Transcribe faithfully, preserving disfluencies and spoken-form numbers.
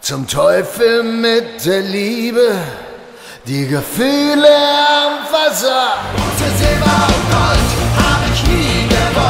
Zum Teufel mit der Liebe, die Gefühle am Wasser. Für Silber und Gold hab ich nie gewollt.